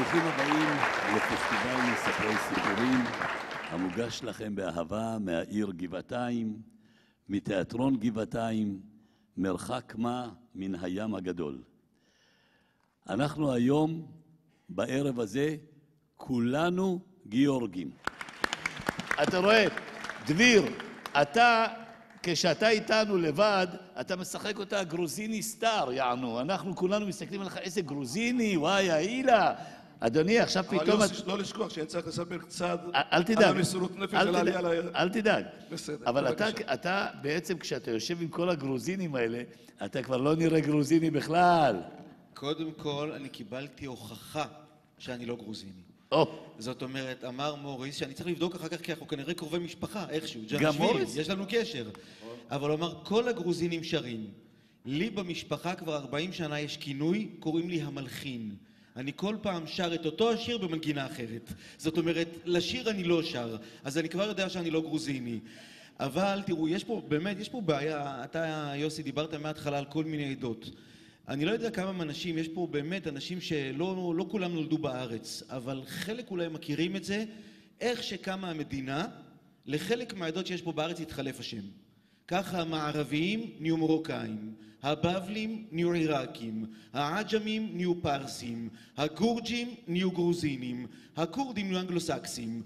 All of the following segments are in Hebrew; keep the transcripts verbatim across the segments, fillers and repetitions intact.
ברוכים הבאים לפסטיבל מספרי סיפורים המוגש לכם באהבה מהעיר גבעתיים, מתיאטרון גבעתיים, מרחק מה מן הים הגדול. אנחנו היום, בערב הזה, כולנו גיאורגים. אתה רואה, דביר, אתה, כשאתה איתנו לבד, אתה משחק אותה גרוזיני סטאר, יענו. אנחנו כולנו מסתכלים עליך, איזה גרוזיני, וואי, העילה. אדוני, עכשיו פתאום... אבל יוסי, לא לשכוח שאני צריך לספר קצת על המסירות נפש על העלייה על ה... אל תדאג. בסדר. אבל אתה בעצם, כשאתה יושב עם כל הגרוזינים האלה, אתה כבר לא נראה גרוזיני בכלל. קודם כל, אני קיבלתי הוכחה שאני לא גרוזיני. זאת אומרת, אמר מוריס, שאני צריך לבדוק אחר כך, כי אנחנו כנראה קרובי משפחה, איכשהו. גם מוריס? יש לנו קשר. אבל הוא אמר, כל הגרוזינים שרים. לי במשפחה כבר ארבעים שנה יש כינוי, קוראים לי המלחין. אני כל פעם שר את אותו השיר במנגינה אחרת. זאת אומרת, לשיר אני לא שר, אז אני כבר יודע שאני לא גרוזיני. אבל תראו, יש פה, באמת, יש פה בעיה, אתה, יוסי, דיברת מההתחלה על כל מיני עדות. אני לא יודע כמה אנשים, יש פה באמת אנשים שלא לא כולם נולדו בארץ, אבל חלק אולי מכירים את זה, איך שקמה המדינה, לחלק מהעדות שיש פה בארץ התחלף השם. ככה המערביים נהיו מרוקאים, הבבלים נהיו עיראקים, העג'מים נהיו פרסים, הגורג'ים נהיו גרוזינים, הכורדים נהיו אנגלוסקסים.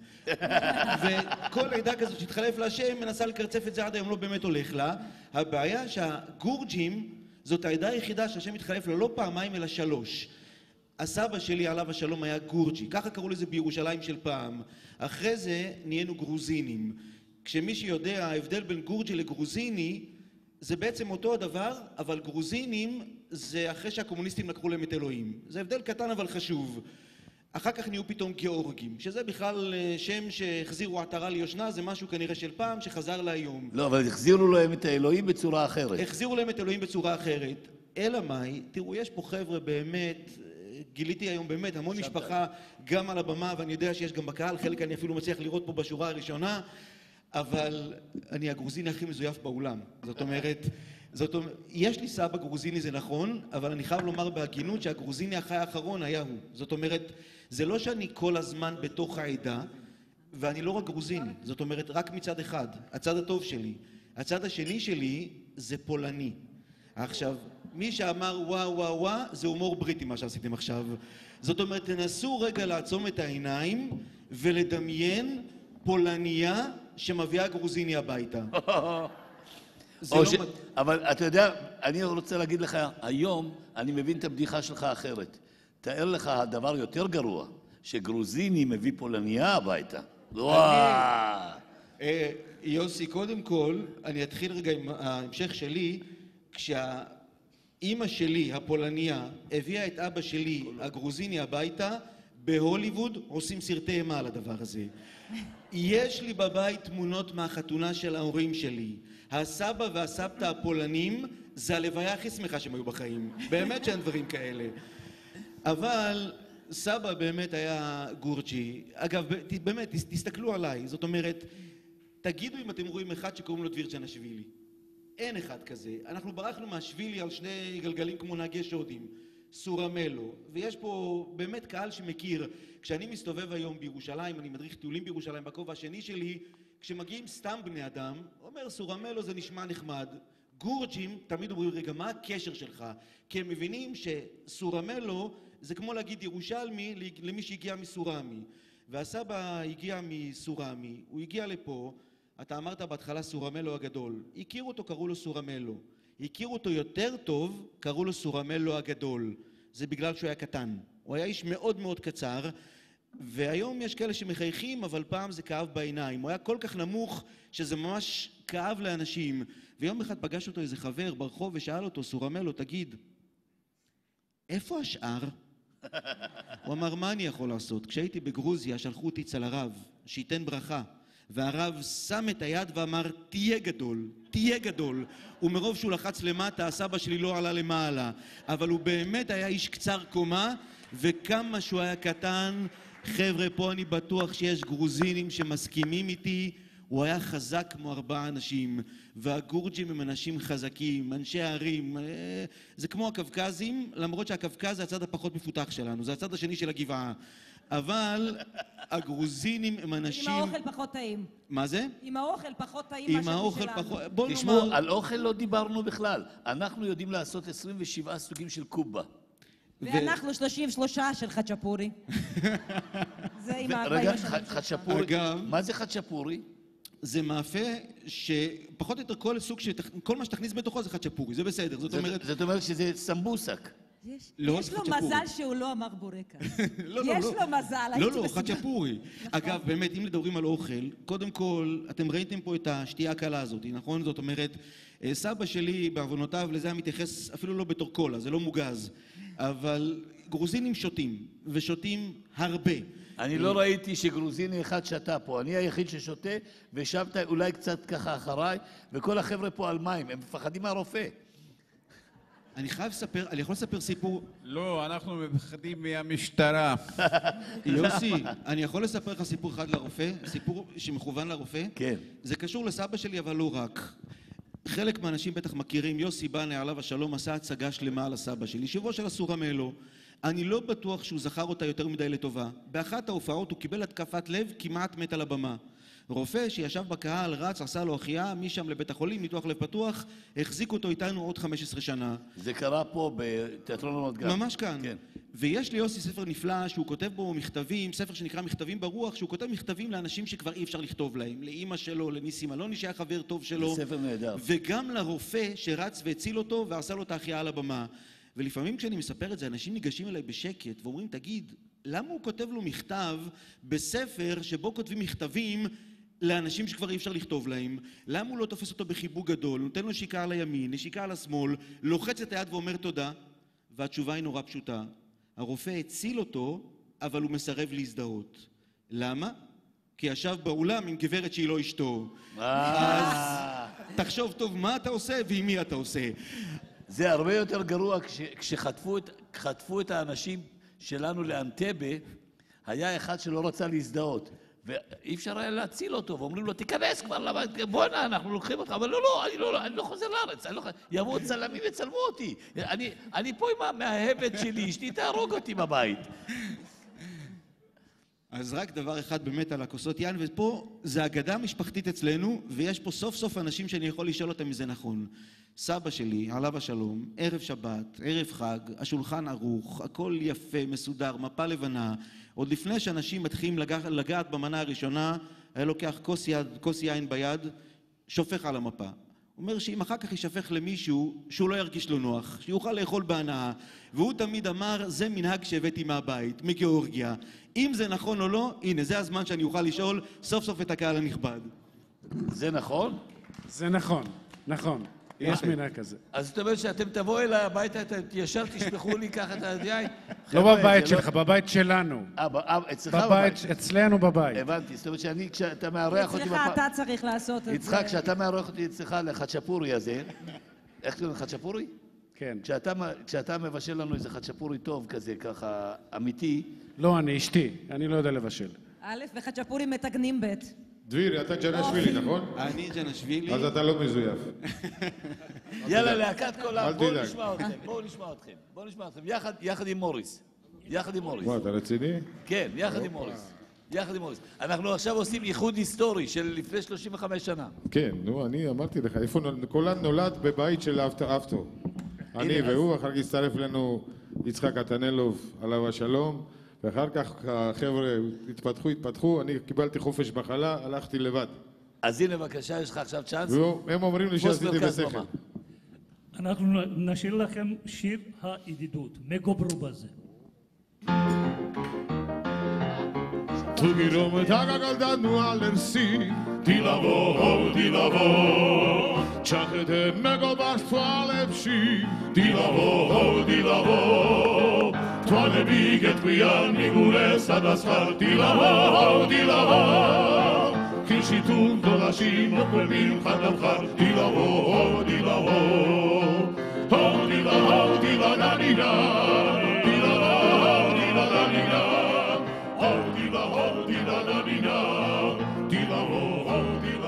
וכל עדה כזאת שהתחלף לה השם מנסה לקרצף את זה, עד היום לא באמת הולך לה. הבעיה שהגורג'ים זאת העדה היחידה שהשם התחלף לה לא פעמיים אלא שלוש. הסבא שלי עליו השלום היה גורג'י, ככה קראו לזה בירושלים של פעם. אחרי זה נהיינו גרוזינים. כשמי שיודע, ההבדל בין גורג'י לגרוזיני זה בעצם אותו הדבר, אבל גרוזינים זה אחרי שהקומוניסטים לקחו להם את אלוהים. זה הבדל קטן אבל חשוב. אחר כך נהיו פתאום גיאורגים, שזה בכלל שם שהחזירו עטרה ליושנה, זה משהו כנראה של פעם שחזר להיום. לא, אבל החזירו להם את האלוהים בצורה אחרת. החזירו להם את אלוהים בצורה אחרת. אלא מאי, תראו, יש פה חבר'ה באמת, גיליתי היום באמת המון משפחה גם על הבמה, ואני יודע שיש גם בקהל, חלק אני אפילו מצליח לראות פה בשורה הראשונה, אבל אני הגרוזיני הכי מזויף בעולם. זאת אומרת, זאת אומרת, יש לי סבא גרוזיני, זה נכון, אבל אני חייב לומר בהגינות שהגרוזיני החי האחרון היה הוא. זאת אומרת, זה לא שאני כל הזמן בתוך העדה, ואני לא רק גרוזיני. זאת אומרת, רק מצד אחד, הצד הטוב שלי. הצד השני שלי זה פולני. עכשיו, מי שאמר וואו וואו וואו, זה הומור בריטי מה שעשיתם עכשיו. זאת אומרת, תנסו רגע לעצום את העיניים ולדמיין פולניה שמביאה גרוזיני הביתה. אבל אתה יודע, אני רוצה להגיד לך, היום אני מבין את הבדיחה שלך אחרת. תאר לך הדבר יותר גרוע, שגרוזיני מביא פולניה הביתה. וואו! יוסי, קודם כל, אני אתחיל רגע עם ההמשך שלי, כשהאימא שלי, הפולניה, הביאה את אבא שלי, הגרוזיני, הביתה, בהוליווד עושים סרטי אימה על הדבר הזה. יש לי בבית תמונות מהחתונה של ההורים שלי. הסבא והסבתא הפולנים זה הלוויה הכי שמחה שהם היו בחיים. באמת שאין דברים כאלה. אבל סבא באמת היה גורג'י. אגב, באמת, תסתכלו עליי. זאת אומרת, תגידו אם אתם רואים אחד שקוראים לו דביר צ'נשווילי. אין אחד כזה. אנחנו ברחנו מהשווילי על שני גלגלים כמו נהגי שודים. סורמלו. ויש פה באמת קהל שמכיר. כשאני מסתובב היום בירושלים, אני מדריך טיולים בירושלים בכובע השני שלי, כשמגיעים סתם בני אדם, אומר סורמלו זה נשמע נחמד. גורג'ים תמיד אומרים, רגע, מה הקשר שלך? כי הם מבינים שסורמלו זה כמו להגיד ירושלמי למי שהגיע מסורמי. והסבא הגיע מסורמי, הוא הגיע לפה, אתה אמרת בהתחלה סורמלו הגדול. הכירו אותו, קראו לו סורמלו. הכירו אותו יותר טוב, קראו לו סורמלו הגדול. זה בגלל שהוא היה קטן. הוא היה איש מאוד מאוד קצר, והיום יש כאלה שמחייכים, אבל פעם זה כאב בעיניים. הוא היה כל כך נמוך שזה ממש כאב לאנשים. ויום אחד פגש אותו איזה חבר ברחוב ושאל אותו, סורמלו, תגיד, איפה השאר? הוא אמר, מה אני יכול לעשות? כשהייתי בגרוזיה שלחו אותי אצל הרב, שייתן ברכה. והרב שם את היד ואמר, תהיה גדול, תהיה גדול. ומרוב שהוא לחץ למטה, הסבא שלי לא עלה למעלה. אבל הוא באמת היה איש קצר קומה, וכמה שהוא היה קטן, חבר'ה, פה אני בטוח שיש גרוזינים שמסכימים איתי, הוא היה חזק כמו ארבעה אנשים, והגורג'ים הם אנשים חזקים, אנשי הערים. זה כמו הקווקזים, למרות שהקווקז זה הצד הפחות מפותח שלנו, זה הצד השני של הגבעה. אבל הגרוזינים הם אנשים... עם האוכל פחות טעים. מה זה? עם האוכל פחות טעים עם משהו האוכל שלנו. פחות... בוא תשמעו, נאמר... על אוכל לא דיברנו בכלל. אנחנו יודעים לעשות עשרים ושבעה סוגים של קובה. ואנחנו שלושים ושלושה של חצ'פורי. זה עם הארבעים רגע, השנים שלך. חצ'פורי, אגב- מה זה חצ'פורי? זה מאפה שפחות או יותר כל סוג שתכ... כל מה שתכניס בתוכו זה חצ'פורי, זה בסדר. זאת אומרת... זאת אומרת שזה סמבוסק. יש, לא, יש זה לו חצ'פורי. מזל שהוא לא אמר בורקס. לא, לא, יש לא. לו מזל, לא, הייתי לא, בסימן. חצ'פורי. אגב, באמת, אם מדברים על אוכל, קודם כל, אתם ראיתם פה את השתייה הקלה הזאת, נכון? זאת אומרת, אה, סבא שלי, בעוונותיו, לזה היה מתייחס אפילו לא בתור קולה, זה לא מוגז. אבל גרוזינים שותים, ושותים הרבה. אני לא ראיתי שגרוזיני אחד שתה פה, אני היחיד ששותה, וישבת אולי קצת ככה אחריי, וכל החבר'ה פה על מים, הם מפחדים מהרופא. אני חייב לספר, אני יכול לספר סיפור... לא, אנחנו מפחדים מהמשטרה. יוסי, אני יכול לספר לך סיפור אחד לרופא? סיפור שמכוון לרופא? כן. זה קשור לסבא שלי, אבל לא רק. חלק מהאנשים בטח מכירים, יוסי בנה עליו השלום עשה הצגה שלמה על הסבא שלי, שבוע של אסורה מאלו. אני לא בטוח שהוא זכר אותה יותר מדי לטובה. באחת ההופעות הוא קיבל התקפת לב, כמעט מת על הבמה. רופא שישב בקהל, רץ, עשה לו החייאה, משם לבית החולים, ניתוח לב פתוח, החזיק אותו איתנו עוד חמש עשרה שנה. זה קרה פה בתיאטרון רמת גן. ממש כאן. כן. ויש לי יוסי ספר נפלא שהוא כותב בו מכתבים, ספר שנקרא מכתבים ברוח, שהוא כותב מכתבים לאנשים שכבר אי אפשר לכתוב להם, לאמא שלו, לניסים אלוני שהיה חבר טוב שלו. זה ספר נהדר. וגם לרופא שרץ והציל אותו ועשה לו את ההחייאה על הבמה. ולפעמים כשאני מספר את זה, אנשים ניגשים אליי בשקט ואומרים, תגיד, למה הוא כותב לו מכתב בספר שבו כותבים מכתבים לאנשים שכבר אי אפשר לכתוב להם? למה הוא לא תופס אותו בחיבוק גדול, נותן לו נשיקה על הימין, נשיקה על השמאל, לוחץ את היד ואומר תודה? והתשובה היא נורא פשוטה. הרופא הציל אותו, אבל הוא מסרב להזדהות. למה? כי ישב באולם עם גברת שהיא לא אשתו. אז תחשוב טוב מה אתה עושה ועם מי אתה עושה. זה הרבה יותר גרוע כש, כשחטפו את, חטפו את האנשים שלנו לאנטבה, היה אחד שלא רצה להזדהות, ואי אפשר היה להציל אותו, ואומרים לו, תיכנס כבר, למה, בוא'נה, אנחנו לוקחים אותך, אבל לא, לא, אני לא, אני לא חוזר לארץ, אני לא, יבואו צלמים וצלמו אותי, אני, אני פה עם המאהבת שלי, אשתי תהרוג אותי בבית. אז רק דבר אחד באמת על הכוסות יין, ופה זה אגדה המשפחתית אצלנו, ויש פה סוף סוף אנשים שאני יכול לשאול אותם אם זה נכון. סבא שלי, עליו השלום, ערב שבת, ערב חג, השולחן ערוך, הכל יפה, מסודר, מפה לבנה. עוד לפני שאנשים מתחילים לגע, לגעת במנה הראשונה, היה לוקח כוס, יד, כוס יין ביד, שופך על המפה. הוא אומר שאם אחר כך ישפך למישהו, שהוא לא ירגיש לו נוח, שיוכל לאכול בהנאה. והוא תמיד אמר, זה מנהג שהבאתי מהבית, מגיאורגיה. אם זה נכון או לא, הנה, זה הזמן שאני אוכל לשאול סוף סוף את הקהל הנכבד. זה נכון? זה נכון, נכון. יש מנהג כזה. אז זאת אומרת שאתם תבואו אליי הביתה, אתם ישר תשפכו לי ככה את היין? לא בבית שלך, בבית שלנו. אה, אצלך בבית, אצלנו בבית. הבנתי, זאת אומרת שאני, כשאתה מארח אותי... אצלך אתה צריך לעשות את זה. יצחק, כשאתה מארח אותי אצלך לחצ'פורי הזה, איך קוראים חצ'פורי? כן. כשאתה, כשאתה מבשל לנו איזה חצ'פורי טוב כזה, ככה, אמיתי... לא, אני אשתי, אני לא יודע לבשל. א', וחצ'פורי מתגנים ב'. דביר, אתה ג'נשווילי, נכון? אני ג'נשווילי. אז אתה לא מזויף. יאללה, להקת קולה, אל בואו תדאג. נשמע אתכם, בואו נשמע אתכם, בואו נשמע אתכם, יחד, יחד עם מוריס. יחד עם מוריס. מה, אתה רציני? כן, יחד עם מוריס. יחד עם מוריס. אנחנו עכשיו עושים איחוד היסטורי של לפני שלושים וחמש שנה. כן, נו, אני אמרתי לך, איפה נולד? קולן נולד בבית של אבטו. אני והוא, אחר כך הצטרף אלינו יצחק עטנלוב, עליו השלום, ואחר כך החבר'ה התפתחו, התפתחו, אני קיבלתי חופש מחלה, הלכתי לבד. אז הנה בבקשה, יש לך עכשיו צ'אנס. והם אומרים לי שעשיתי מרכז בשכל. במה. אנחנו נשאיר לכם שיר הידידות, מגוברו בזה. Tu girom taga galdanu alersi Di lavo, di lavo Chachete mego bar twalepshi Di lavo, di lavo Twale biget bian migule sadaskar Di lavo, di lavo Kishitul dolashim Okwelbim chadalchar Di lavo, di lavo Oh, di lavo, di la da di da Di lavo, di la da di da Oh, di la, oh, di la, la, di la, di la, oh, di la.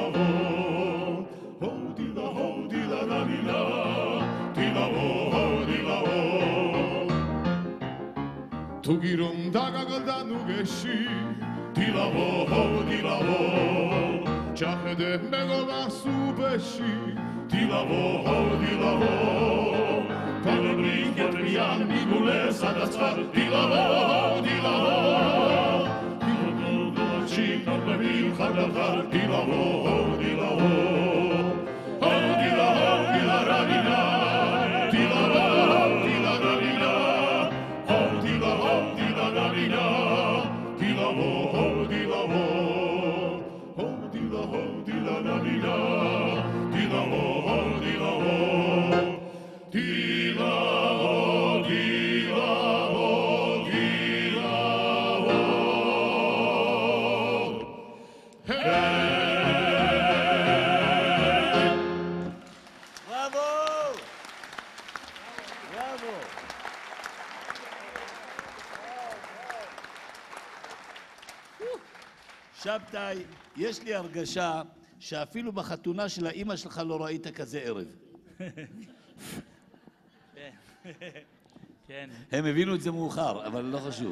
giron daga goldanu geshi Di lavoro, di lavoro Ciachede mego vasu beshi Di lavoro, di lavoro Pane brinket rian migule sadasfar Di lavoro, di lavoro Di lavoro, ci carne vil khardar Di lavoro, di lavoro Oh, di lavoro, di la radina Di lavoro, di la radina Oh, di lavoro, di la radina Di lavoro, di lavoro Oh, di lavoro, di la radina Di lavoro, di lavoro Di lavoro, di lavoro, di lavoro Hey! שבתאי, יש לי הרגשה שאפילו בחתונה של האמא שלך לא ראית כזה ערב. כן. הם הבינו את זה מאוחר, אבל לא חשוב.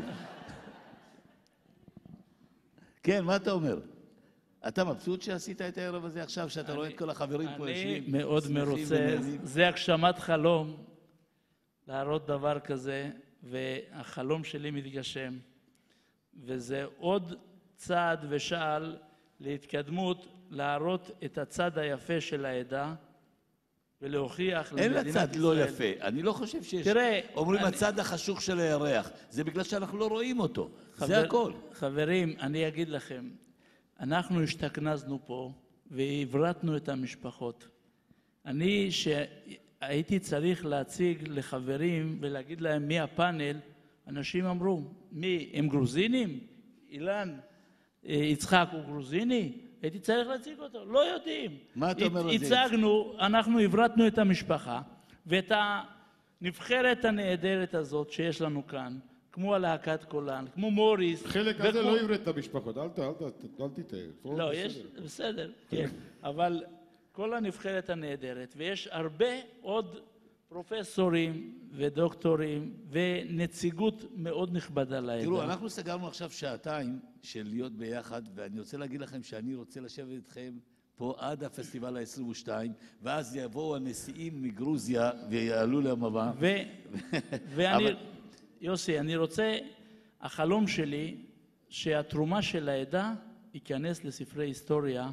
כן, מה אתה אומר? אתה מבסוט שעשית את הערב הזה עכשיו, שאתה רואה את כל החברים פה יושבים? אני מאוד מרוצה. זה הגשמת חלום, להראות דבר כזה, והחלום שלי מתגשם. וזה עוד צעד ושעל להתקדמות, להראות את הצד היפה של העדה, ולהוכיח למדינת ישראל. אין לצד לא יפה. אני לא חושב שיש... תראה... אומרים הצד החשוך של הירח. זה בגלל שאנחנו לא רואים אותו. זה הכל. חברים, אני אגיד לכם, אנחנו השתכנזנו פה, והברתנו את המשפחות. אני שהייתי צריך להציג לחברים ולהגיד להם מי הפאנל, אנשים אמרו, מי? הם גרוזינים? אילן יצחק הוא גרוזיני? הייתי צריך להציג אותו, לא יודעים. מה אתה אומר על זה? הצגנו, אנחנו הברתנו את המשפחה, ואת הנבחרת הנהדרת הזאת שיש לנו כאן, כמו הלהקת קולן, כמו מוריס. חלק הזה לא הבראת את המשפחות, אל תתאר. לא, יש, בסדר, כן. אבל כל הנבחרת הנהדרת, ויש הרבה עוד פרופסורים ודוקטורים ונציגות מאוד נכבדה לעדה. תראו, אנחנו סגרנו עכשיו שעתיים של להיות ביחד, ואני רוצה להגיד לכם שאני רוצה לשבת איתכם פה עד הפסטיבל ה-עשרים ושתיים, ואז יבואו הנשיאים מגרוזיה ויעלו למבע. ואני, יוסי, אני רוצה, החלום שלי, שהתרומה של העדה ייכנס לספרי היסטוריה,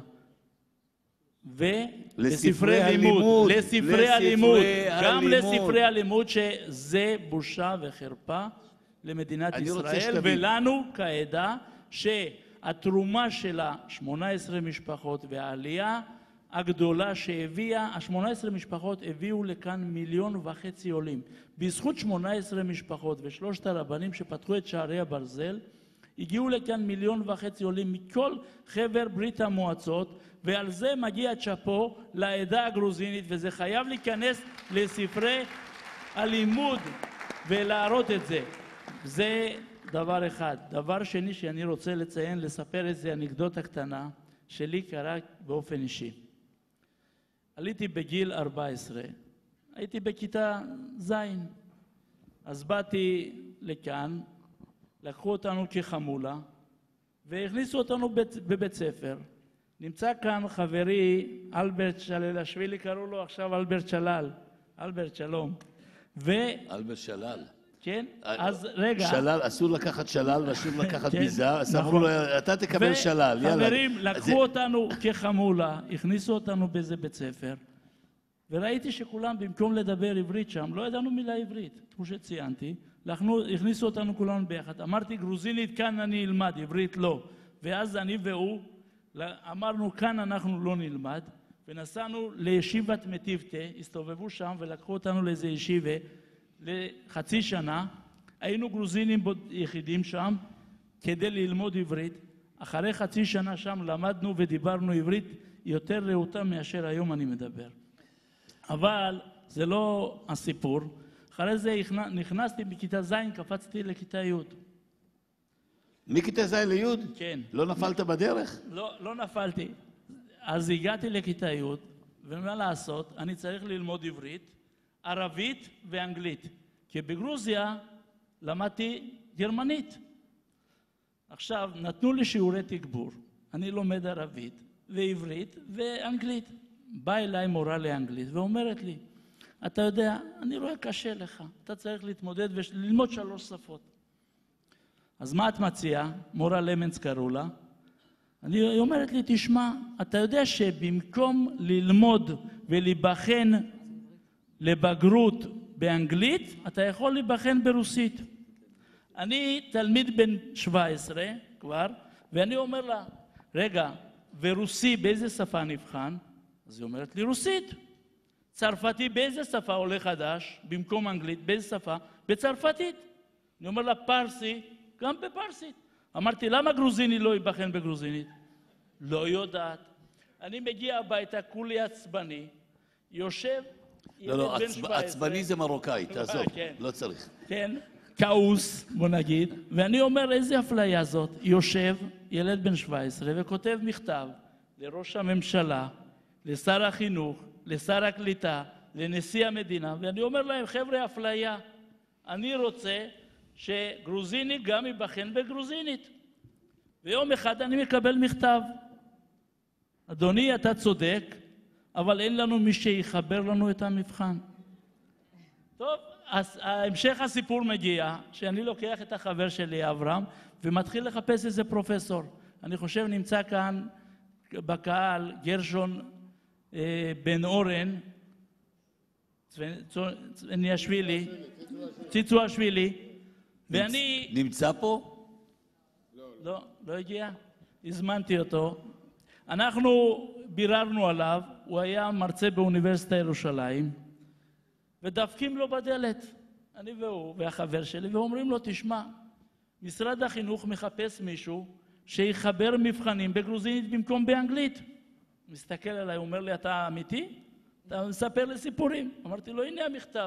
ולספרי לימוד, לספרי הלימוד, גם לספרי הלימוד, שזה בושה וחרפה למדינת ישראל ולנו כעדה, שהתרומה של ה-שמונה עשרה משפחות והעלייה הגדולה שהביאה, ה-שמונה עשרה משפחות הביאו לכאן מיליון וחצי עולים. בזכות שמונה עשרה משפחות ושלושת הרבנים שפתחו את שערי הברזל, הגיעו לכאן מיליון וחצי עולים מכל חבר ברית המועצות, ועל זה מגיע צ'אפו לעדה הגרוזינית, וזה חייב להיכנס לספרי הלימוד ולהראות את זה. זה דבר אחד. דבר שני שאני רוצה לציין, לספר איזו אנקדוטה קטנה שלי קרה באופן אישי. עליתי בגיל ארבע עשרה, הייתי בכיתה זין, אז באתי לכאן, לקחו אותנו כחמולה והכניסו אותנו בבית ספר. נמצא כאן חברי אלברט שללשווילי, קראו לו עכשיו אלברט שלל. אלברט, שלום. ו... אלברט שלל. כן? אז רגע. שלל, אסור לקחת שלל ואסור לקחת ביזה, אז אמרו לו, אתה תקבל שלל, יאללה. וחברים, לקחו אותנו כחמולה, הכניסו אותנו באיזה בית ספר, וראיתי שכולם, במקום לדבר עברית שם, לא ידענו מילה עברית, כמו שציינתי, הכניסו אותנו כולנו ביחד. אמרתי, גרוזינית, כאן אני אלמד, עברית לא. ואז אני והוא, אמרנו, כאן אנחנו לא נלמד, ונסענו לישיבת מטיבטה, הסתובבו שם ולקחו אותנו לאיזה ישיבה לחצי שנה. היינו גרוזינים יחידים שם כדי ללמוד עברית. אחרי חצי שנה שם למדנו ודיברנו עברית יותר רהוטה מאשר היום אני מדבר. אבל זה לא הסיפור. אחרי זה נכנסתי בכיתה זין, קפצתי לכיתה י'. מכיתה זין לי'? כן. לא נפלת בדרך? לא, לא נפלתי. אז הגעתי לכיתה י', ומה לעשות? אני צריך ללמוד עברית, ערבית ואנגלית. כי בגרוזיה למדתי גרמנית. עכשיו, נתנו לי שיעורי תגבור. אני לומד ערבית ועברית ואנגלית. באה אליי מורה לאנגלית ואומרת לי, אתה יודע, אני רואה קשה לך, אתה צריך להתמודד וללמוד שלוש שפות. אז מה את מציעה? מורה למנץ קראו לה. היא אומרת לי, תשמע, אתה יודע שבמקום ללמוד ולהיבחן לבגרות באנגלית, אתה יכול להיבחן ברוסית. אני תלמיד בן שבע עשרה כבר, ואני אומר לה, רגע, ורוסי באיזה שפה נבחן? אז היא אומרת לי, רוסית. צרפתי באיזה שפה עולה חדש? במקום אנגלית, באיזה שפה? בצרפתית. אני אומר לה, פרסי, גם בפרסית. אמרתי, למה גרוזיני לא ייבחן בגרוזינית? לא יודעת. אני מגיע הביתה, כולי עצבני, יושב, לא, לא, עצבני זה מרוקאי, תעזוב, לא צריך. כן, כאוס, בוא נגיד, ואני אומר, איזה אפליה זאת? יושב ילד בן שבע עשרה וכותב מכתב לראש הממשלה, לשר החינוך, לשר הקליטה, לנשיא המדינה, ואני אומר להם, חבר'ה, אפליה, אני רוצה שגרוזיני גם ייבחן בגרוזינית. ויום אחד אני מקבל מכתב. אדוני, אתה צודק, אבל אין לנו מי שיחבר לנו את המבחן. טוב, אז המשך הסיפור מגיע, שאני לוקח את החבר שלי, אברהם, ומתחיל לחפש איזה פרופסור. אני חושב נמצא כאן בקהל גרשון אה, בן אורן, צניאשווילי, ציצואשווילי, ואני... נמצא פה? לא, לא הגיע. הזמנתי אותו. אנחנו ביררנו עליו, הוא היה מרצה באוניברסיטה ירושלים, ודפקים לו בדלת, אני והוא והחבר שלי, ואומרים לו, תשמע, משרד החינוך מחפש מישהו שיחבר מבחנים בגרוזינית במקום באנגלית. מסתכל עליי, אומר לי, אתה אמיתי? אתה מספר לי סיפורים. אמרתי לו, הנה המכתב.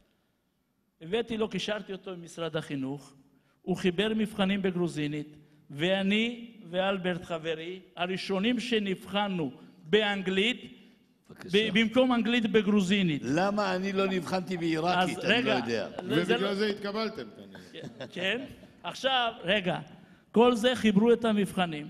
הבאתי לו, קישרתי אותו עם משרד החינוך, הוא חיבר מבחנים בגרוזינית, ואני ואלברט חברי, הראשונים שנבחנו באנגלית, במקום אנגלית בגרוזינית. למה אני לא נבחנתי בעיראקית? אני לא יודע. ובגלל זה התקבלתם. כן. עכשיו, רגע, כל זה חיברו את המבחנים.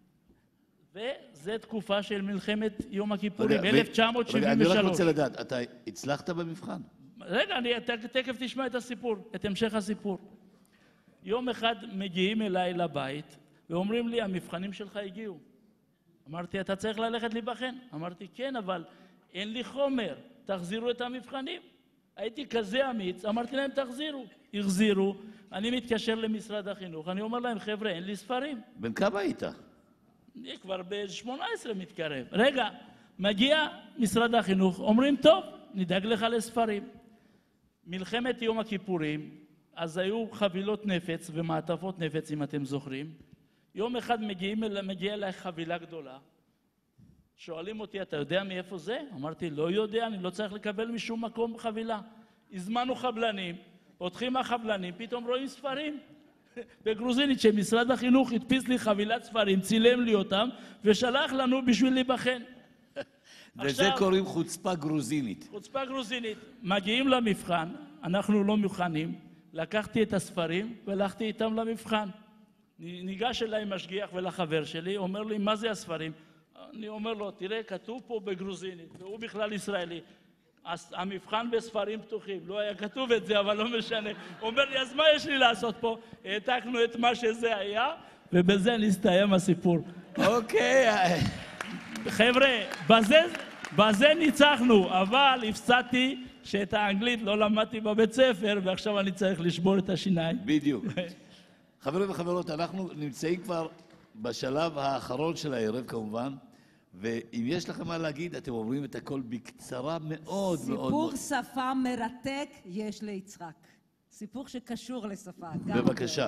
וזו תקופה של מלחמת יום הכיפורים, אלף תשע מאות שבעים ושלוש. אני רק רוצה לדעת, אתה הצלחת במבחן? רגע, אני תכף תשמע את הסיפור, את המשך הסיפור. יום אחד מגיעים אליי לבית, ואומרים לי, המבחנים שלך הגיעו. אמרתי, אתה צריך ללכת להיבחן. אמרתי, כן, אבל אין לי חומר, תחזירו את המבחנים. הייתי כזה אמיץ, אמרתי להם, תחזירו. החזירו, אני מתקשר למשרד החינוך, אני אומר להם, חבר'ה, אין לי ספרים. בן כמה היית? אני כבר ב-שמונה עשרה מתקרב. רגע, מגיע משרד החינוך, אומרים, טוב, נדאג לך לספרים. מלחמת יום הכיפורים, אז היו חבילות נפץ ומעטפות נפץ, אם אתם זוכרים. יום אחד מגיעים, מגיע אליי חבילה גדולה. שואלים אותי, אתה יודע מאיפה זה? אמרתי, לא יודע, אני לא צריך לקבל משום מקום חבילה. הזמנו חבלנים, פותחים החבלנים, פתאום רואים ספרים. בגרוזינית שמשרד החינוך הדפיס לי חבילת ספרים, צילם לי אותם, ושלח לנו בשביל להיבחן. וזה קוראים חוצפה גרוזינית. חוצפה גרוזינית. מגיעים למבחן, אנחנו לא מוכנים, לקחתי את הספרים והלכתי איתם למבחן. ניגש אליי משגיח ולחבר שלי, אומר לי, מה זה הספרים? אני אומר לו, תראה, כתוב פה בגרוזינית, והוא בכלל ישראלי. המבחן בספרים פתוחים, לא היה כתוב את זה, אבל לא משנה. הוא אומר לי, אז מה יש לי לעשות פה? העתקנו את מה שזה היה, ובזה נסתיים הסיפור. אוקיי. חבר'ה, בזה, בזה ניצחנו, אבל הפסדתי שאת האנגלית לא למדתי בבית ספר, ועכשיו אני צריך לשבור את השיניים. בדיוק. חברים וחברות, אנחנו נמצאים כבר בשלב האחרון של הערב כמובן, ואם יש לכם מה להגיד, אתם אומרים את הכל בקצרה מאוד מאוד. סיפור שפה מרתק יש ליצחק. סיפור שקשור לשפה. בבקשה.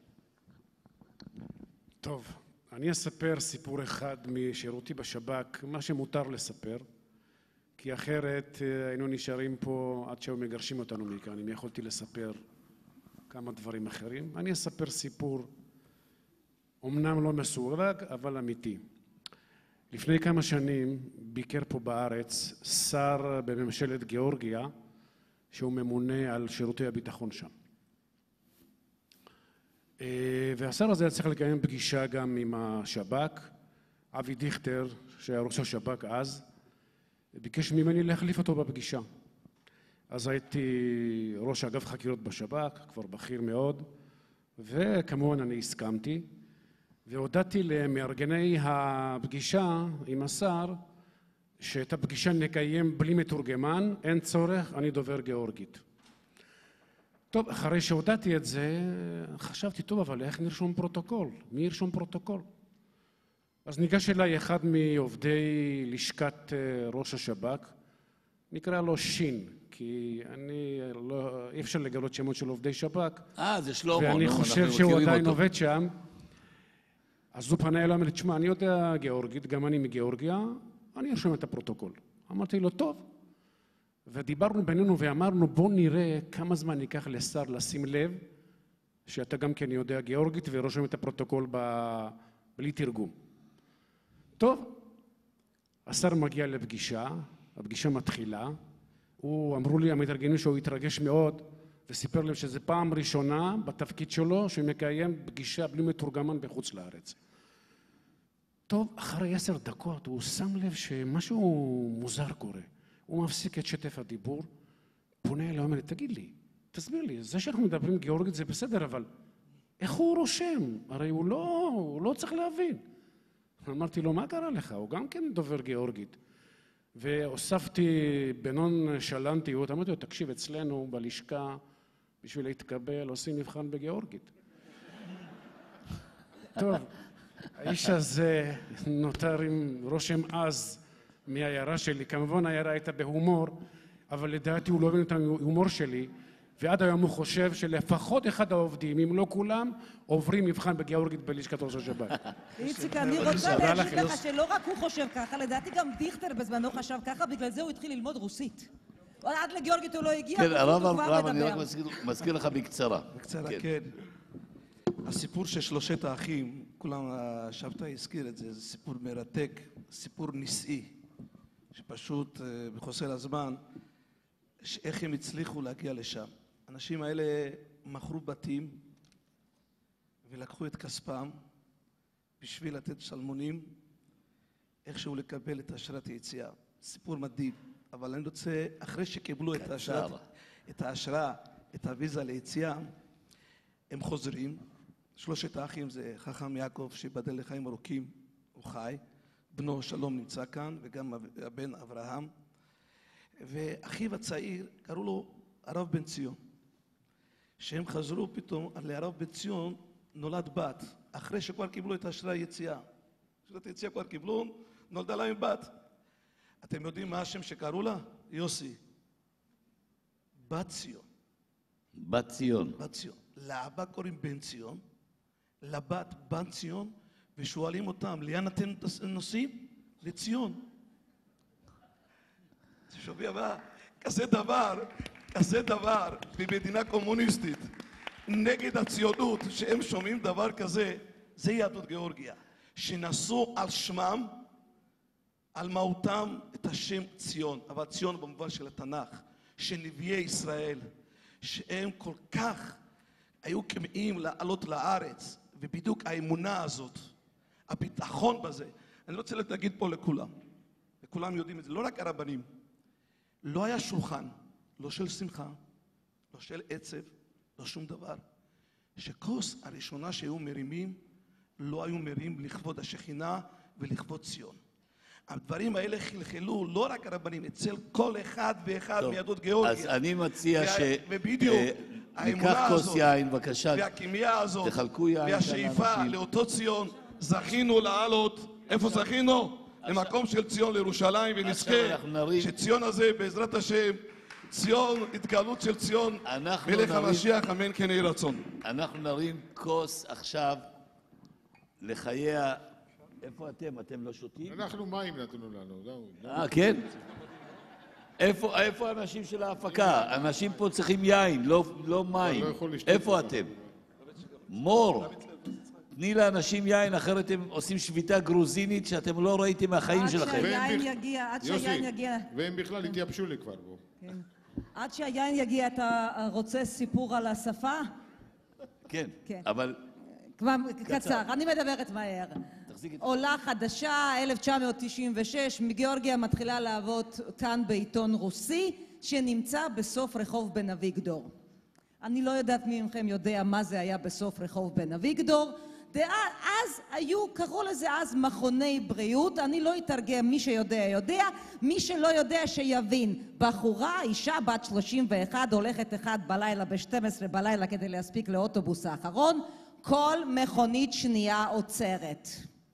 טוב, אני אספר סיפור אחד משירותי בשב"כ, מה שמותר לספר, כי אחרת היינו נשארים פה עד שהיו מגרשים אותנו מכאן, אם יכולתי לספר כמה דברים אחרים. אני אספר סיפור, אמנם לא מסווג, אבל אמיתי. לפני כמה שנים ביקר פה בארץ שר בממשלת גיאורגיה, שהוא ממונה על שירותי הביטחון שם. והשר הזה היה צריך לקיים פגישה גם עם השב"כ. אבי דיכטר, שהיה ראש השב"כ אז, ביקש ממני להחליף אותו בפגישה. אז הייתי ראש אגף חקירות בשב"כ, כבר בכיר מאוד, וכמובן אני הסכמתי, והודעתי למארגני הפגישה עם השר, שאת הפגישה נקיים בלי מתורגמן, אין צורך, אני דובר גיאורגית. טוב, אחרי שהודעתי את זה, חשבתי, טוב, אבל איך נרשום פרוטוקול? מי ירשום פרוטוקול? אז ניגש אליי אחד מעובדי לשכת ראש השב"כ, נקרא לו שין, כי אני לא, אי אפשר לגלות שמות של עובדי שב"כ. אה, זה שלמה. ואני נו, חושב שהוא עדיין עובד שם. אז הוא פנה אליי, אמר לי, תשמע, אני יודע גיאורגית, גם אני מגיאורגיה, אני ארשום את הפרוטוקול. אמרתי לו, טוב. ודיברנו בינינו ואמרנו, בוא נראה כמה זמן ייקח לשר לשים לב, שאתה גם כן יודע גיאורגית ורושם את הפרוטוקול ב... בלי תרגום. טוב, השר מגיע לפגישה, הפגישה מתחילה, הוא, אמרו לי, המתארגנים שהוא התרגש מאוד, וסיפר להם שזו פעם ראשונה בתפקיד שלו, שהוא מקיים פגישה בלי מתורגמן בחוץ לארץ. טוב, אחרי עשר דקות הוא שם לב שמשהו מוזר קורה. הוא מפסיק את שטף הדיבור, פונה אליי, אומר לי, תגיד לי, תסביר לי, זה שאנחנו מדברים גיאורגית זה בסדר, אבל איך הוא רושם? הרי הוא לא, הוא לא צריך להבין. אמרתי לו, מה קרה לך? הוא גם כן דובר גיאורגית. והוספתי בנון שלנטיות, אמרתי לו, תקשיב, אצלנו בלשכה, בשביל להתקבל, עושים מבחן בגיאורגית. טוב, האיש הזה נותר עם רושם עז מהעיירה שלי. כמובן העיירה הייתה בהומור, אבל לדעתי הוא לא הבין את ההומור שלי, ועד היום הוא חושב שלפחות אחד העובדים, אם לא כולם, עוברים מבחן בגיאורגית בלשכת ראש השב"כ. איציק, אני רוצה להגיד לך שלא רק הוא חושב ככה, לדעתי גם דיכטר בזמנו חשב ככה, בגלל זה הוא התחיל ללמוד רוסית. עד לגיאורגית הוא לא הגיע, כן, הרב הוא כבר אברהם, אני רק מדבר. מזכיר לך בקצרה. בקצרה, כן. הסיפור של שלושת האחים, כולם, שבתאי הזכיר את זה, זה סיפור מרתק, סיפור ניסי, שפשוט בחוסר הזמן, איך הם הצליחו להגיע לשם. האנשים האלה מכרו בתים ולקחו את כספם בשביל לתת שלמונים, איכשהו לקבל את אשרת היציאה. סיפור מדהים, אבל אני רוצה, אחרי שקיבלו את האשרה, את האשרה, את הוויזה ליציאה, הם חוזרים. שלושת האחים זה חכם יעקב שיבדל לחיים ארוכים, הוא חי, בנו שלום נמצא כאן, וגם הבן אברהם, ואחיו הצעיר קראו לו הרב בן ציון. שהם חזרו פתאום, לרב בן ציון נולד בת, אחרי שכבר קיבלו את אשרת היציאה. אשרת היציאה כבר קיבלו, נולדה להם בת. אתם יודעים מה השם שקראו לה? יוסי. בת ציון. בת ציון. בת ציון. לאבא קוראים בן ציון, לבת בן ציון, ושואלים אותם, לאן אתם נוסעים? לציון. תשמעי הבא, כזה דבר, כזה דבר במדינה קומוניסטית נגד הציונות, שהם שומעים דבר כזה, זה יהדות גיאורגיה, שנשאו על שמם, על מהותם את השם ציון, אבל ציון במובן של התנ"ך, שנביאי ישראל, שהם כל כך היו כמהים לעלות לארץ, ובדיוק האמונה הזאת, הביטחון בזה, אני רוצה להגיד פה לכולם, וכולם יודעים את זה, לא רק הרבנים, לא היה שולחן, לא של שמחה, לא של עצב, לא שום דבר, שכוס הראשונה שהיו מרימים, לא היו מרים לכבוד השכינה ולכבוד ציון. הדברים האלה חלחלו לא רק הרבנים, אצל כל אחד ואחד מיהדות גיאורגיה. אז אני מציע ש... ובדיוק, ניקח כוס יין, בבקשה. והכימיה הזאת, תחלקו יין. והשאיפה לאותו ציון, זכינו לעלות, איפה זכינו? למקום של ציון לירושלים, ונזכה שציון הזה בעזרת השם, ציון, התגלות של ציון, מלך המשיח, אמן כן יהי רצון. אנחנו נרים כוס עכשיו לחייה. איפה אתם? אתם לא שותים? אנחנו מים נתנו לנו. אה, כן? איפה האנשים של ההפקה? אנשים פה צריכים יין, לא מים. איפה אתם? מור, תני לאנשים יין, אחרת הם עושים שביתה גרוזינית שאתם לא ראיתם מהחיים שלכם. עד שהיין יגיע, עד שהיין יגיע. והם בכלל התייבשו לי כבר בו. עד שהיין יגיע, אתה רוצה סיפור על השפה? כן, אבל קצר, אני מדברת מהר. עולה חדשה, אלף תשע מאות תשעים ושש, מגיאורגיה מתחילה לעבוד כאן בעיתון רוסי, שנמצא בסוף רחוב בן אביגדור. אני לא יודעת מי מכם יודע מה זה היה בסוף רחוב בן אביגדור. אז היו, קראו לזה אז מכוני בריאות, אני לא אתרגם, מי שיודע יודע, מי שלא יודע שיבין. בחורה, אישה בת שלושים ואחת, הולכת אחד בלילה ב-שתים עשרה בלילה כדי להספיק לאוטובוס האחרון, כל מכונית שנייה עוצרת.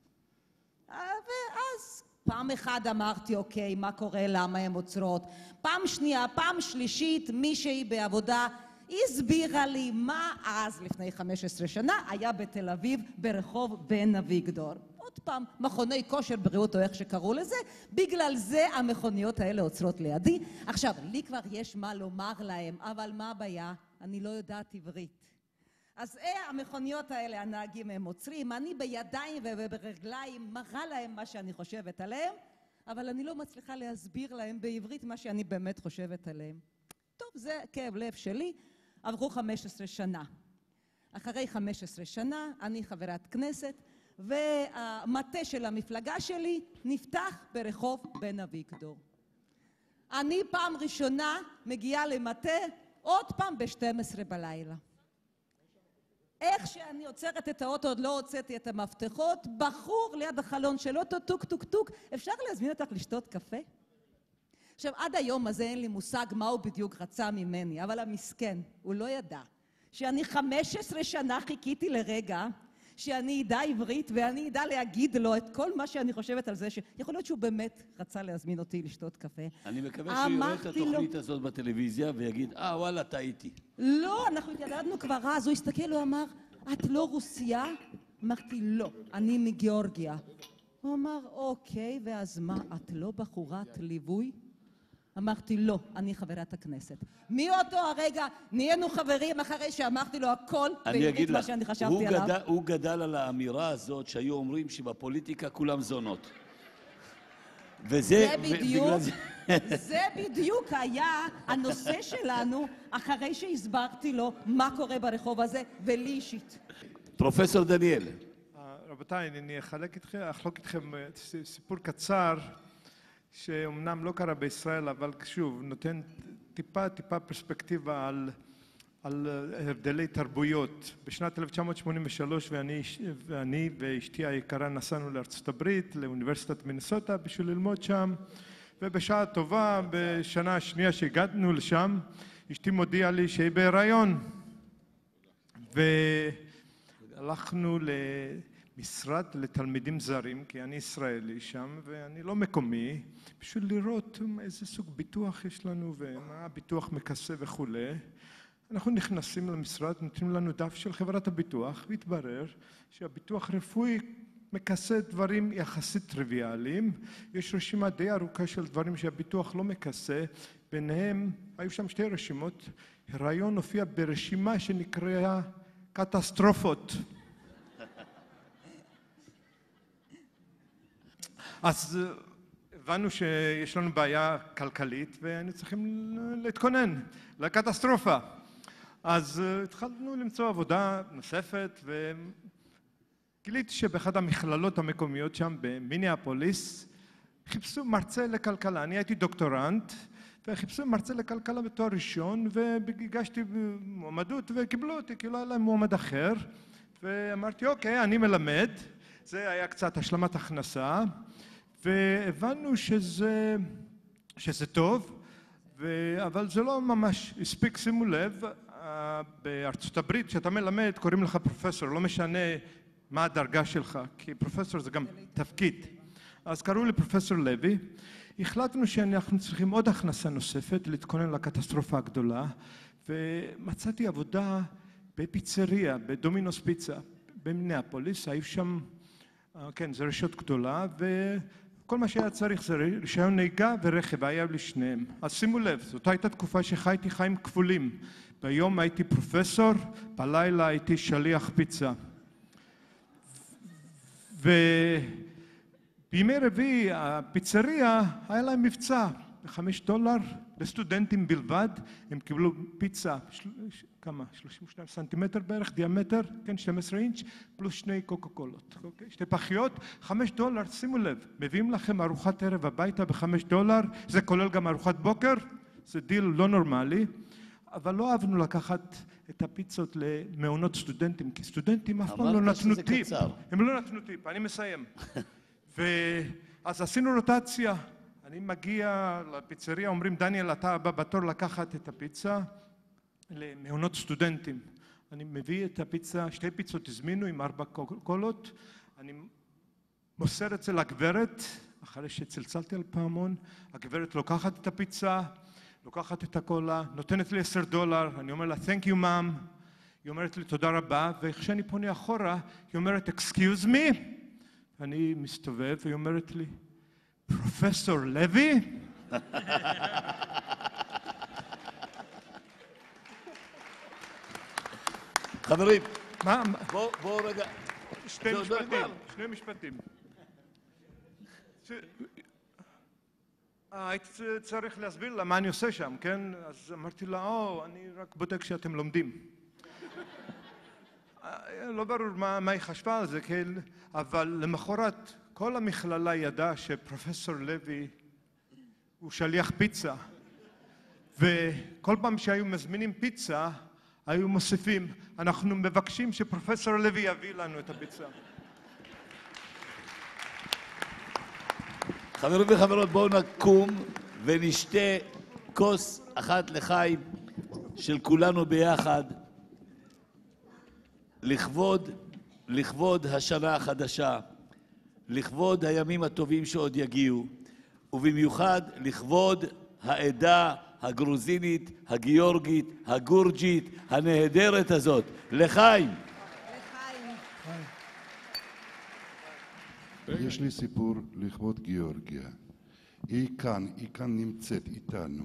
ואז פעם אחת אמרתי, אוקיי, מה קורה, למה הן עוצרות? פעם שנייה, פעם שלישית, מישהי בעבודה הסבירה לי מה אז, לפני חמש עשרה שנה, היה בתל אביב ברחוב בן אביגדור. עוד פעם, מכוני כושר בריאות או איך שקראו לזה, בגלל זה המכוניות האלה עוצרות לידי. עכשיו, לי כבר יש מה לומר להם, אבל מה הבעיה? אני לא יודעת עברית. אז אה, המכוניות האלה, הנהגים הם עוצרים, אני בידיים וברגליים מראה להם מה שאני חושבת עליהם, אבל אני לא מצליחה להסביר להם בעברית מה שאני באמת חושבת עליהם. טוב, זה כאב לב שלי. עברו חמש עשרה שנה. אחרי חמש עשרה שנה, אני חברת כנסת, והמטה של המפלגה שלי נפתח ברחוב בן אביגדור. אני פעם ראשונה מגיעה למטה, עוד פעם ב-שתים עשרה בלילה. איך שאני עוצרת את האוטו, עוד לא הוצאתי את המפתחות, בחור ליד החלון של אוטו, טוק טוק טוק, אפשר להזמין אותך לשתות קפה? עכשיו, עד היום הזה אין לי מושג מה הוא בדיוק רצה ממני, אבל המסכן, הוא לא ידע שאני חמש עשרה שנה חיכיתי לרגע שאני אדע עברית ואני אדע להגיד לו את כל מה שאני חושבת על זה, שיכול להיות שהוא באמת רצה להזמין אותי לשתות קפה. אני מקווה שהוא יראה את התוכנית הזאת בטלוויזיה ויגיד, אה, וואלה, טעיתי. לא, אנחנו התיידדנו כבר אז, הוא הסתכל, הוא אמר, את לא רוסיה? אמרתי, לא, אני מגיאורגיה. הוא אמר, אוקיי, ואז מה, את לא בחורת ליווי? אמרתי, לא, אני חברת הכנסת. מאותו הרגע נהיינו חברים אחרי שאמרתי לו הכל בעברית מה שאני חשבתי עליו. גדל, הוא גדל על האמירה הזאת שהיו אומרים שבפוליטיקה כולם זונות. וזה... זה בדיוק, זה בדיוק היה הנושא שלנו אחרי שהסברתי לו מה קורה ברחוב הזה ולי אישית. פרופסור דניאל. רבותיי, אני אחלק איתכם, אחלוק איתכם סיפור קצר שאומנם לא קרה בישראל, אבל שוב, נותן טיפה, טיפה פרספקטיבה על, על הבדלי תרבויות. בשנת אלף תשע מאות שמונים ושלוש ואני, ואני ואשתי היקרה נסענו לארצות הברית, לאוניברסיטת מינסוטה, בשביל ללמוד שם, ובשעה טובה, בשנה השנייה שהגענו לשם, אשתי מודיעה לי שהיא בהיריון. והלכנו ל... משרד לתלמידים זרים, כי אני ישראלי שם ואני לא מקומי, בשביל לראות איזה סוג ביטוח יש לנו ומה הביטוח מכסה וכו'. אנחנו נכנסים למשרד, נותנים לנו דף של חברת הביטוח, והתברר שהביטוח רפואי מכסה דברים יחסית טריוויאליים. יש רשימה די ארוכה של דברים שהביטוח לא מכסה, ביניהם היו שם שתי רשימות. הריון הופיע ברשימה שנקראה קטסטרופות. אז הבנו שיש לנו בעיה כלכלית והיינו צריכים להתכונן לקטסטרופה. אז התחלנו למצוא עבודה נוספת וגיליתי שבאחד המכללות המקומיות שם במיניאפוליס חיפשו מרצה לכלכלה. אני הייתי דוקטורנט וחיפשו מרצה לכלכלה בתואר ראשון והגשתי מועמדות וקיבלו אותי, כי לא היה להם מועמד אחר. ואמרתי, אוקיי, אני מלמד. זה היה קצת השלמת הכנסה. והבנו שזה, שזה טוב, ו... אבל זה לא ממש הספיק. שימו לב, בארצות הברית, כשאתה מלמד, קוראים לך פרופסור, לא משנה מה הדרגה שלך, כי פרופסור זה גם תפקיד. אז קראו לי פרופסור לוי, החלטנו שאנחנו צריכים עוד הכנסה נוספת, להתכונן לקטסטרופה הגדולה, ומצאתי עבודה בפיצריה, בדומינוס פיצה, במיניאפוליס, היו שם, כן, זו רשת גדולה, ו... כל מה שהיה צריך זה רישיון נהיגה ורכב, היה לי שניהם. אז שימו לב, זאת הייתה תקופה שחייתי חיים כפולים. ביום הייתי פרופסור, בלילה הייתי שליח פיצה. ובימי רביעי הפיצריה היה להם מבצע. וחמש דולר לסטודנטים בלבד. הם קיבלו פיצה, של... כמה? שלושים ושניים סנטימטר בערך, דיאמטר, כן, שנים עשר אינץ', פלוס שני קוקה קולות, אוקיי? שתי פחיות, חמש דולר, שימו לב, מביאים לכם ארוחת ערב הביתה בחמש דולר, זה כולל גם ארוחת בוקר, זה דיל לא נורמלי, אבל לא אהבנו לקחת את הפיצות למעונות סטודנטים, כי סטודנטים אף פעם לא נתנו טיפ. הם לא נתנו טיפ, אני מסיים. ואז עשינו רוטציה, אני מגיע לפיצריה, אומרים, דניאל, אתה הבא בתור לקחת את הפיצה למעונות סטודנטים. אני מביא את הפיצה, שתי פיצות הזמינו עם ארבע קולות, אני מוסר את זה לגברת, אחרי שצלצלתי על פעמון, הגברת לוקחת את הפיצה, לוקחת את הקולה, נותנת לי עשר דולר, אני אומר לה, thank you mom, היא אומרת לי תודה רבה, וכשאני פונה אחורה, היא אומרת, excuse me, אני מסתובב, והיא אומרת לי, פרופסור לוי? חברים, מה? בואו רגע. שני משפטים, שני משפטים. הייתי צריך להסביר לה מה אני עושה שם, כן? אז אמרתי לה, או, אני רק בודק שאתם לומדים. לא ברור מה היא חשבה על זה, כן? אבל למחרת כל המכללה ידעה שפרופסור לוי הוא שליח פיצה. וכל פעם שהיו מזמינים פיצה, היו מוסיפים, אנחנו מבקשים שפרופסור לוי יביא לנו את הפיצה. חברים וחברות, בואו נקום ונשתה כוס אחת לחיים של כולנו ביחד, לכבוד, לכבוד השנה החדשה, לכבוד הימים הטובים שעוד יגיעו, ובמיוחד לכבוד העדה הגרוזינית, הגיאורגית, הגורג'ית, הנהדרת הזאת. לחיים! יש לי סיפור לכבוד גיאורגיה. היא כאן, היא כאן נמצאת איתנו,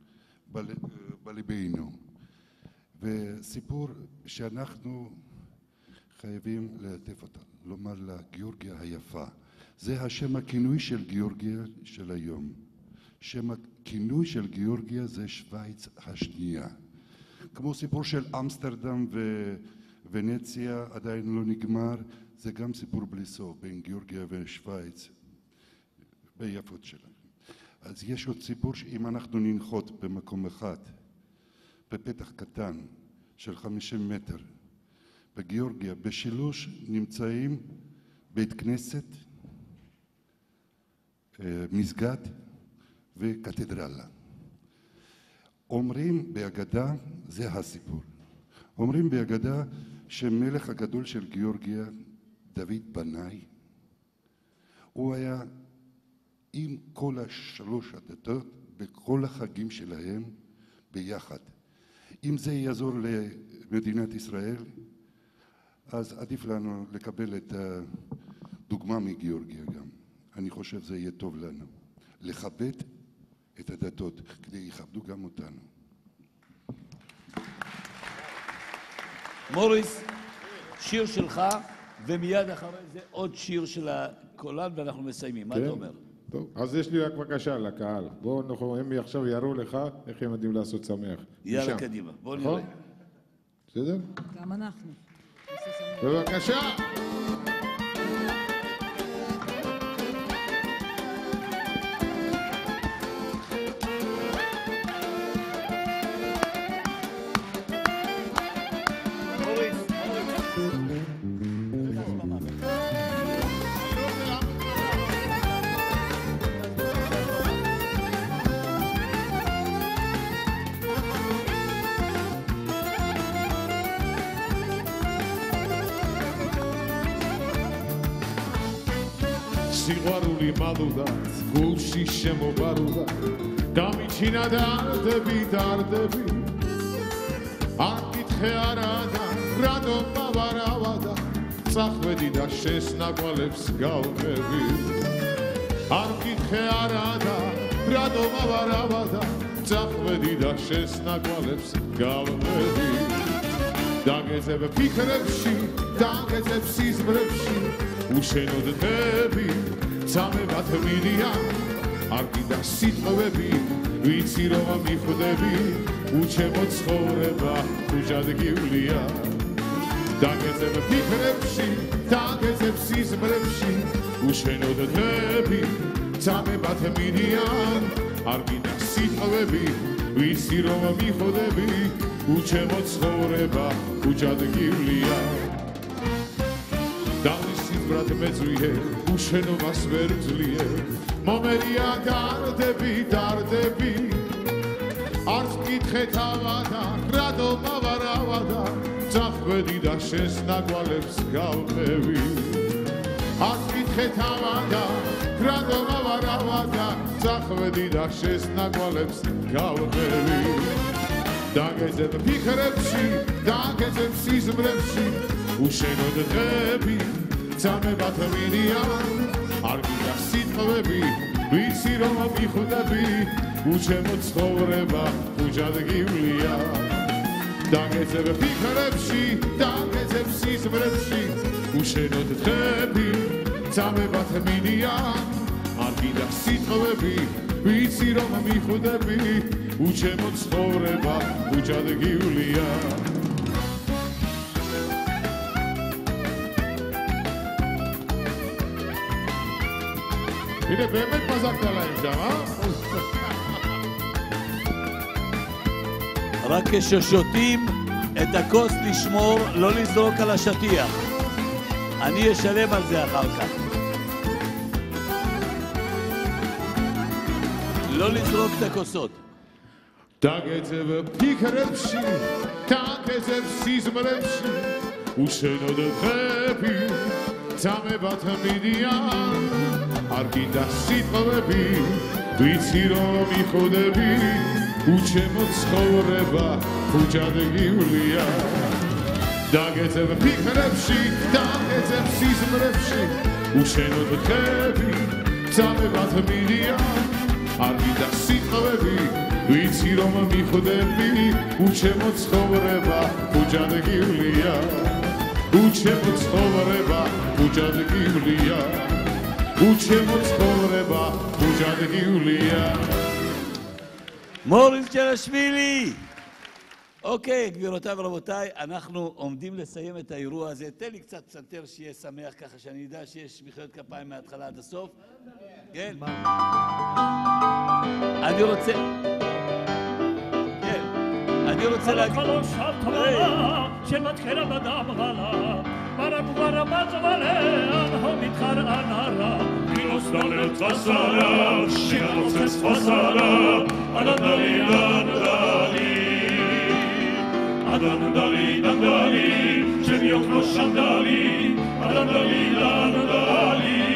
בלבנו. וסיפור שאנחנו חייבים להטף אותה, לומר לה גיאורגיה היפה. זה השם הכינוי של גיאורגיה של היום. שם הכינוי של גיאורגיה זה שוויץ השנייה. כמו סיפור של אמסטרדם וונציה עדיין לא נגמר, זה גם סיפור בלי סוף בין גיאורגיה ושוויץ ביפות שלהם. אז יש עוד סיפור שאם אנחנו ננחות במקום אחד, בפתח קטן של חמישים מטר, בגיאורגיה, בשילוש נמצאים בית כנסת, מסגד וקתדרלה. אומרים בהגדה, זה הסיפור, אומרים בהגדה שמלך הגדול של גיאורגיה, דוד בנאי, הוא היה עם כל השלוש הדתות בכל החגים שלהם ביחד. אם זה יעזור למדינת ישראל, אז עדיף לנו לקבל את הדוגמה מגיאורגיה גם. אני חושב זה יהיה טוב לנו. לכבד את הדתות, כדי יכבדו גם אותנו. מוריס, שיר שלך, ומיד אחרי זה עוד שיר של הקולן, ואנחנו מסיימים. מה אתה אומר? טוב, אז יש לי רק בבקשה לקהל. בואו, הם עכשיו יראו לך איך הם יודעים לעשות שמח. יאללה, קדימה. בואו נראה. בסדר? גם אנחנו. בבקשה. Siguaruli madudat, gulsi shemo barudat, Gamichina dardebi dardebi, Arkitche arada, rado bavaravada, Tzachvedi da shesna gvalevs galvevi. Arkitche arada, rado bavaravada, Tzachvedi da shesna gvalevs galvevi. Dageze bepikrevshi, dageze psizbrevshi, უშენოდ დები წამებათ მიდიან არ გინდა სიტყვები ვიცი რომ მიხვდები უჩემო ცხოვრება უჯადგივლია დაგეძებ ფიქრებში დაგეძებ სიზმრებში უშენოდ დღეები წამებათ მინიან არ გინდა სიტყვები ვიცი რომ მიხვდები უჩემო ცხოვრება უჯადგივლია დავისიმბრად მეძვიე უშენობას ვერ ვძლიე მომერია დარდები დარდები არც მკითხეთ ავადა რადო მავარავადა წახვედი და შენს ნაგვალებს გავყევი არც მკითხეთ ავადა რადო მავარავადა წახვედი და შენს ნაგვალებს გავყევი დაგეძებ ფიქრებში დაგეძებ სიზმრებში უშენოდ დღეები წამებათ მინიან არ გინდა სიტყვები ვიცი რომ მიხვდები უჩემო ცხოვრება უჯადგივლია დაგეძებ ფიქრებში დაგეძებ სიზმრებში უშენოდ დღეები წამებათ მინიან არ გინდა სიტყვები ვიცი რომ მიხვდები უჩემო ცხოვრება უჯადგივლია הנה באמת מזקת להם שם, אה? רק כששותים את הכוס לשמור, לא לזרוק על השטיח. אני אשלם על זה אחר כך. לא לזרוק את הכוסות. דגזב פיקרבשי, דגזב סיזמרבשי, ושנוד חבי, צמא בת המדיין, არ გინდა სიტყვები ვიცი რომ მიხვდები უჩემო ცხოვრება უჯადგივლია დაგეძებ ფიქრებში დაგეძებ სიზმრებში უშენოდ დღეები წამებათ მინიან არ გინდა სიტყვები ვიცი რომ მიხვდები უჩემო ცხოვრება უჯადგივლია უჩემო ცხოვრება უჯადგივლია უჩემო ცხოვრება უჯადგივლია מוריס ג'לשווילי. אוקיי, גבירותיי ורבותיי, אנחנו עומדים לסיים את האירוע הזה. תן לי קצת פסנתר שיהיה שמח ככה שאני אדע שיש מחיאות כפיים מההתחלה עד הסוף. כן. אני רוצה... כן. אני רוצה להגיד... שמתחילה בדם גלה ברבורה בצבלה אנהו מתחר אנרה מינוס דלת חסרה שינוצץ חסרה אדנדלי דנדלי אדנדלי דנדלי שמיוקנו שנדלי אדנדלי דנדלי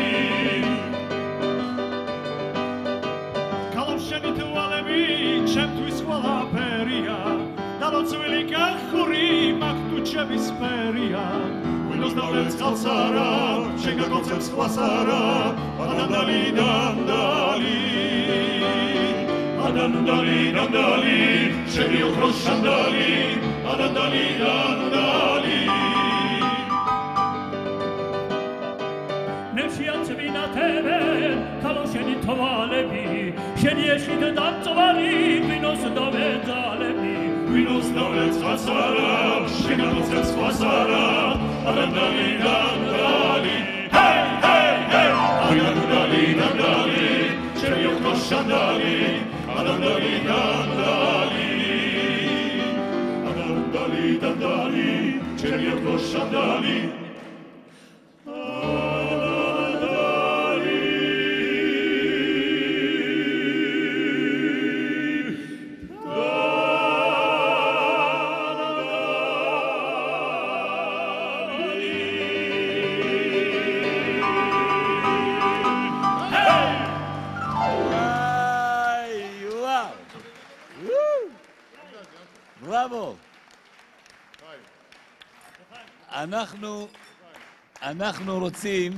כלום שניתו עלמי כשמתו יסחולה פריה דלות צווילי כחורים מקטו צ'ביספריה ווינוס דלת חסרה שגגוצץ חסרה אדנדלי דנדלי אדנדלי דנדלי שמיוקנו שנדלי אדנדלי דנדלי נפשי עצבינה תבן כלום שניתו עלמי שנישית דם צווארי ווינוס דלת עלמי ווינוס דלת חסרה שגגוצץ חסרה אדנדלי דנדלי היי היי היי אדנדלי דנדלי שמיוקנו שנדלי אדנדלי דנדלי אדנדלי דנדלי שמיוקנו שנדלי בראבו. אנחנו, אנחנו רוצים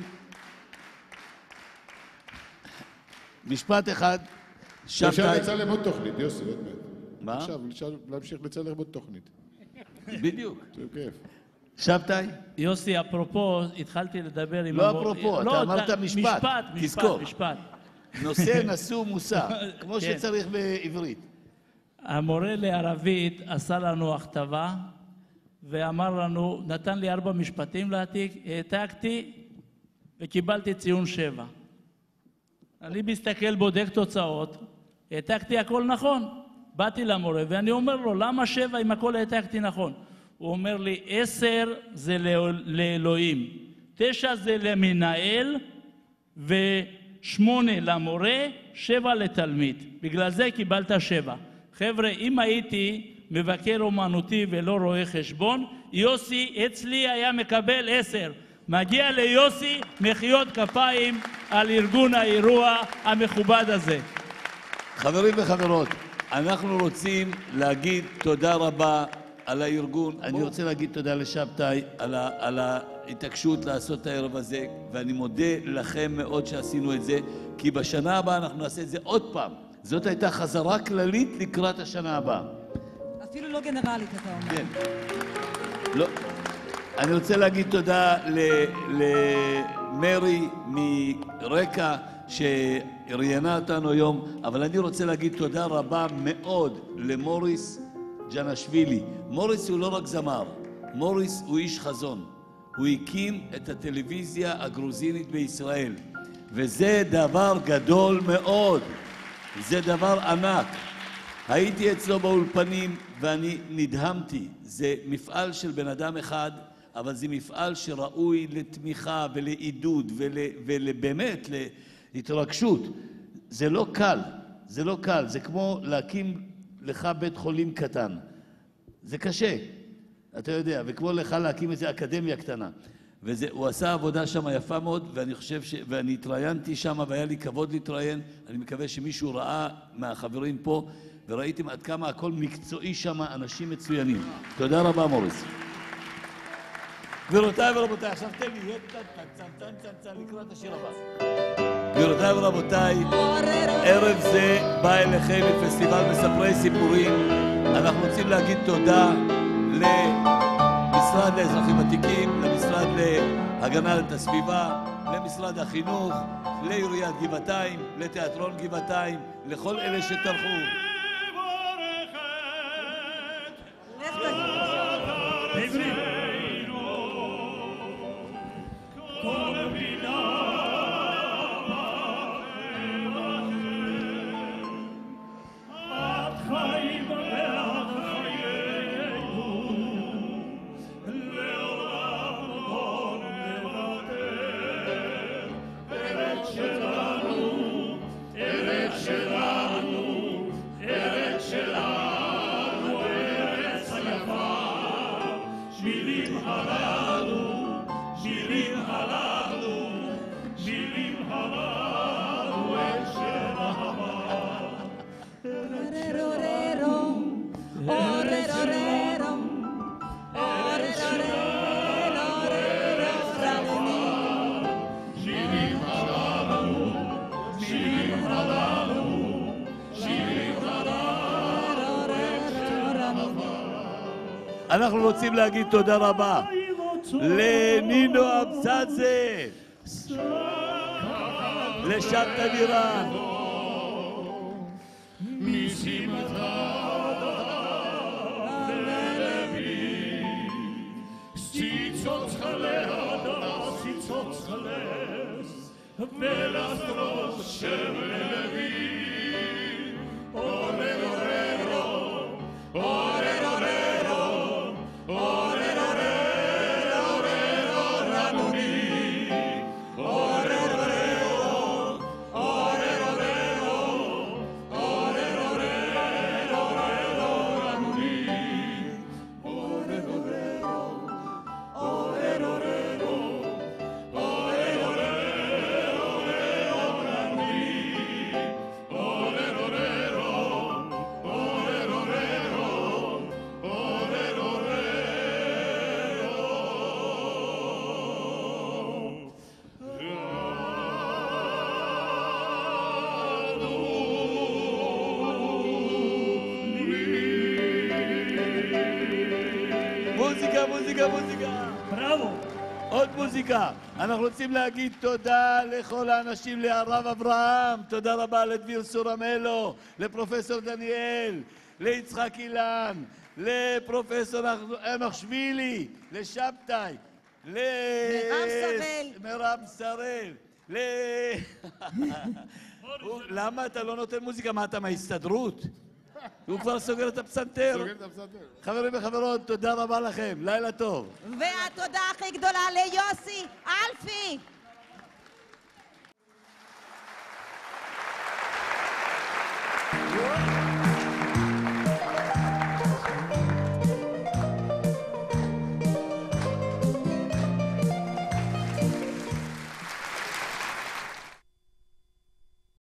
משפט אחד. אפשר לצלם עוד תוכנית, יוסי, עוד מעט. מה? עכשיו, להמשיך לצלם עוד תוכנית. בדיוק. זה כיף. שבתאי? יוסי, אפרופו, התחלתי לדבר עם... לא אפרופו, אתה אמרת משפט. משפט, משפט, משפט. נושא נשוא מושא, כמו שצריך בעברית. המורה לערבית עשה לנו הכתבה ואמר לנו, נתן לי ארבע משפטים להעתיק, העתקתי וקיבלתי ציון שבע. אני מסתכל, בודק תוצאות, העתקתי הכל נכון. באתי למורה ואני אומר לו, למה שבע אם הכל העתקתי נכון? הוא אומר לי, עשר זה לאלוהים, תשע זה למנהל ושמונה למורה, שבע לתלמיד. בגלל זה קיבלת שבע. חבר'ה, אם הייתי מבקר אומנותי ולא רואה חשבון, יוסי אצלי היה מקבל עשר. מגיע ליוסי מחיאות כפיים על ארגון האירוע המכובד הזה. חברים וחברות, אנחנו רוצים להגיד תודה רבה על הארגון. אני רוצה להגיד תודה לשבתאי על, על ההתעקשות לעשות את הערב הזה, ואני מודה לכם מאוד שעשינו את זה, כי בשנה הבאה אנחנו נעשה את זה עוד פעם. זאת הייתה חזרה כללית לקראת השנה הבאה. אפילו לא גנרלית, אתה אומר. כן. לא. אני רוצה להגיד תודה למרי מרקע שהראיינה אותנו היום, אבל אני רוצה להגיד תודה רבה מאוד למוריס ג'נשווילי. מוריס הוא לא רק זמר, מוריס הוא איש חזון. הוא הקים את הטלוויזיה הגרוזינית בישראל, וזה דבר גדול מאוד. זה דבר ענק. הייתי אצלו באולפנים ואני נדהמתי. זה מפעל של בן אדם אחד, אבל זה מפעל שראוי לתמיכה ולעידוד ובאמת להתרגשות. זה לא קל, זה לא קל. זה כמו להקים לך בית חולים קטן. זה קשה, אתה יודע, וכמו לך להקים איזו אקדמיה קטנה. והוא עשה עבודה שם יפה מאוד, ואני חושב ש... ואני התראיינתי שם, והיה לי כבוד להתראיין. אני מקווה שמישהו ראה מהחברים פה, וראיתם עד כמה הכל מקצועי שם, אנשים מצוינים. תודה רבה, מוריס. גבירותיי ורבותיי, עכשיו תן לי, לקראת השיר הבא. גבירותיי ורבותיי, ערב זה בא אליכם מפסטיבל מספרי סיפורים. אנחנו רוצים להגיד תודה למשרד לאזרחים ותיקים, למשרד להגנה על הסביבה, למשרד החינוך, לעיריית גבעתיים, לתיאטרון גבעתיים, לכל אלה שטרחו. אנחנו רוצים להגיד תודה רבה לנינו אבצאצה, לשבתאי בירן, מוזיקה, מוזיקה, מוזיקה. בראבו. עוד מוזיקה. אנחנו רוצים להגיד תודה לכל האנשים, להרב אברהם, תודה רבה לדביר סורמלו, לפרופסור דניאל, ליצחק אילן, לפרופסור אמחשווילי, לשבתאי, מירב שראל. מירב שראל. ל... למה אתה לא נותן מוזיקה? מה אתה מההסתדרות? הוא כבר סוגר את הפסנתר. סוגר את הפסנתר. חברים וחברות, תודה רבה לכם. לילה טוב. והתודה הכי גדולה ליוסי אלפי.